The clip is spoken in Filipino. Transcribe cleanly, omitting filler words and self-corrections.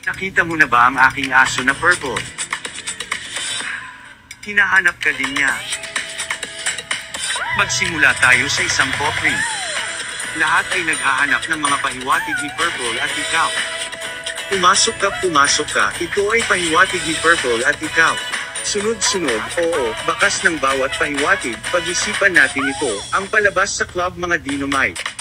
Nakita mo na ba ang aking aso na purple? Hinahanap ka din niya. Magsimula tayo sa isang popring. Lahat ay naghahanap ng mga pahiwatig ni Purple at ikaw. Pumasok ka, ito ay pahiwatig ni Purple at ikaw. Sunod-sunod, oo, bakas ng bawat pahiwatig, pag-isipan natin ito, ang palabas sa club mga Dynamite.